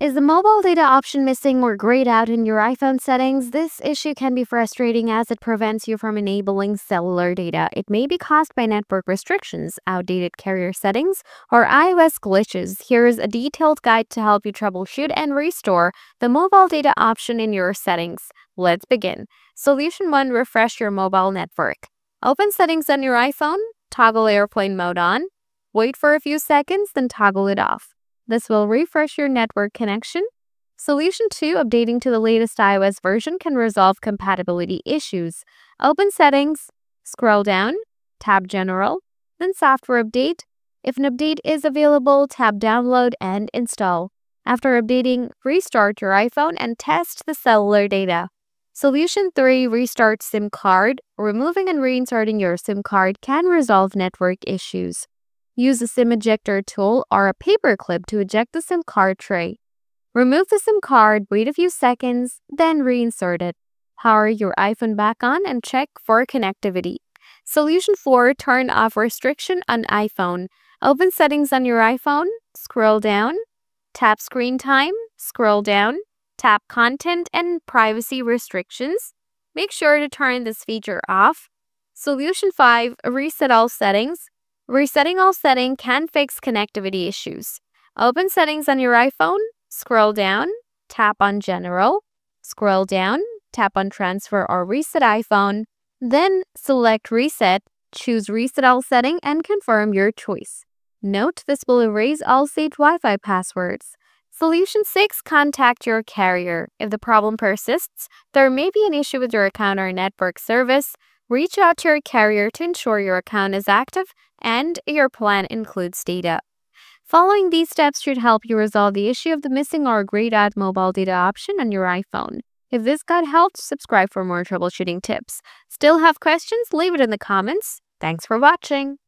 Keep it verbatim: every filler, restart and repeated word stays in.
Is the mobile data option missing or grayed out in your iPhone settings? This issue can be frustrating as it prevents you from enabling cellular data. It may be caused by network restrictions, outdated carrier settings, or iOS glitches. Here's a detailed guide to help you troubleshoot and restore the mobile data option in your settings. Let's begin. Solution one. Refresh your mobile network. Open Settings on your iPhone, toggle airplane mode on. Wait for a few seconds, then toggle it off. This will refresh your network connection. Solution two. Updating to the latest iOS version can resolve compatibility issues. Open Settings, scroll down, tap General, then Software Update. If an update is available, tap Download and Install. After updating, restart your iPhone and test the cellular data. Solution three. Restart SIM card. Removing and reinserting your SIM card can resolve network issues. Use a SIM ejector tool or a paper clip to eject the SIM card tray. Remove the SIM card, wait a few seconds, then reinsert it. Power your iPhone back on and check for connectivity. Solution four. Turn off restriction on iPhone. Open Settings on your iPhone, scroll down, tap Screen Time, scroll down, tap Content and Privacy Restrictions. Make sure to turn this feature off. Solution five. Reset all settings. Resetting all settings can fix connectivity issues. Open Settings on your iPhone, scroll down, tap on General, scroll down, tap on Transfer or Reset iPhone, then select Reset, choose Reset all setting and confirm your choice. Note this will erase all saved Wi-Fi passwords. Solution six. Contact your carrier. If the problem persists, there may be an issue with your account or network service. Reach out to your carrier to ensure your account is active and your plan includes data. Following these steps should help you resolve the issue of the missing or grayed out mobile data option on your iPhone. If this guide helped, subscribe for more troubleshooting tips. Still have questions? Leave it in the comments. Thanks for watching.